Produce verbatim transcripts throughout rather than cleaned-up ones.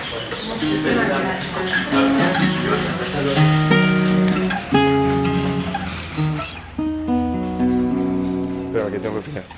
Muchísimas gracias. Espera, que tengo que fijar.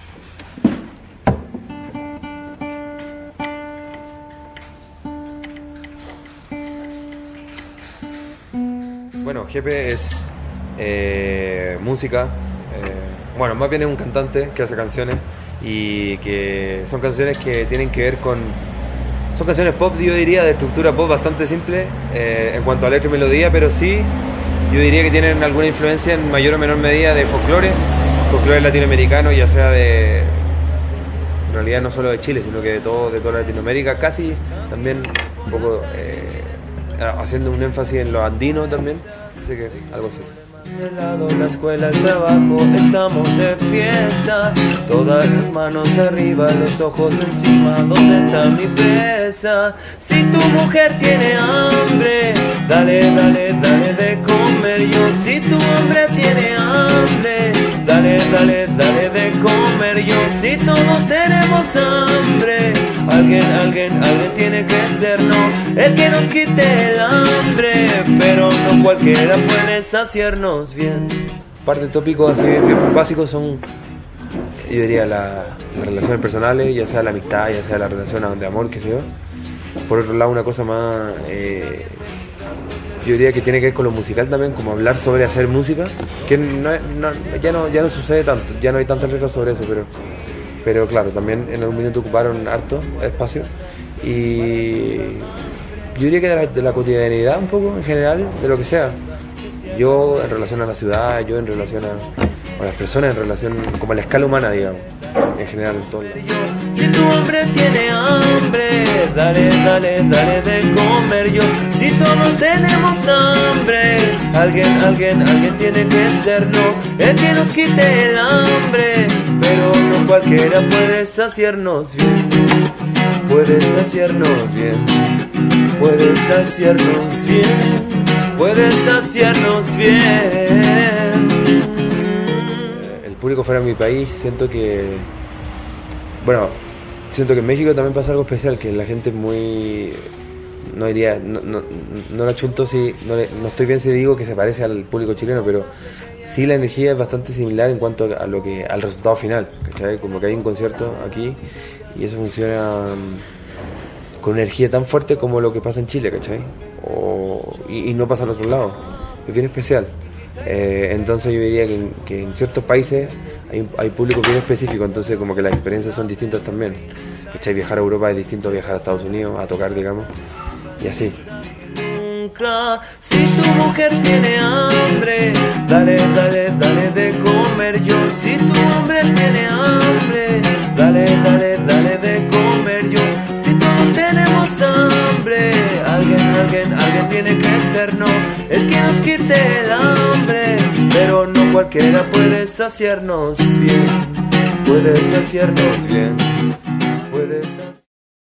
Bueno, Jepe es eh, música, eh, bueno, más bien es un cantante que hace canciones y que son canciones que tienen que ver con... Son canciones pop, yo diría, de estructura pop bastante simple eh, en cuanto a letra y melodía, pero sí, yo diría que tienen alguna influencia en mayor o menor medida de folclore, folclore latinoamericano, ya sea de... En realidad no solo de Chile, sino que de todo, de toda Latinoamérica, casi también un poco... Eh, haciendo un énfasis en lo andino también, así que algo así. De lado, la escuela, el trabajo, estamos de fiesta. Todas las manos arriba, los ojos encima. ¿Dónde está mi presa? Si tu mujer tiene hambre, dale, dale, dale de comer. Yo, si tu hombre tiene hambre, dale, dale, dale de comer. Yo, si todos tenemos hambre, alguien, alguien, alguien tiene que ser, no, el que nos quite el hambre, pero no cualquiera puede saciarnos bien. Parte de tópicos así bien básicos son, yo diría, la, las relaciones personales, ya sea la amistad, ya sea la relación de amor, qué sé yo. Por otro lado, una cosa más, eh, yo diría que tiene que ver con lo musical también, como hablar sobre hacer música, que no, no, ya, no, ya no sucede tanto, ya no hay tantas letras sobre eso, pero... Pero claro, también en algún momento ocuparon harto espacio. Y yo diría que de la, de la cotidianidad un poco, en general, de lo que sea. Yo en relación a la ciudad, yo en relación a, a las personas, en relación como a la escala humana, digamos. En general, en todo. Si tu hombre tiene hambre, dale, dale, dale de comer. Yo, si todos tenemos hambre, alguien, alguien, alguien tiene que ser, no, el que nos quite el hambre, pero no cualquiera puede saciarnos bien, puede saciarnos bien, puede saciarnos bien, puede saciarnos bien. El público fuera de mi país, siento que, bueno, siento que en México también pasa algo especial, que la gente es muy, no diría, no, no, no la chunto si, no, le, no estoy bien si digo que se parece al público chileno, pero sí la energía es bastante similar en cuanto a lo que, al resultado final, ¿cachai? Como que hay un concierto aquí y eso funciona con una energía tan fuerte como lo que pasa en Chile, ¿cachai? O, y, y no pasa al otro lado, es bien especial. Eh, entonces yo diría que en, que en ciertos países hay, hay público bien específico, entonces como que las experiencias son distintas también, ¿cachai? Viajar a Europa es distinto a viajar a Estados Unidos, a tocar, digamos, y así. Si tu mujer tiene hambre, dale, dale, dale de comer. Yo, si tu hombre tiene hambre, dale, dale, dale de comer. Yo, si todos tenemos hambre, alguien, alguien, alguien tiene que ser, no, el que nos quite el hambre, pero no cualquiera puede saciarnos bien, puede saciarnos bien.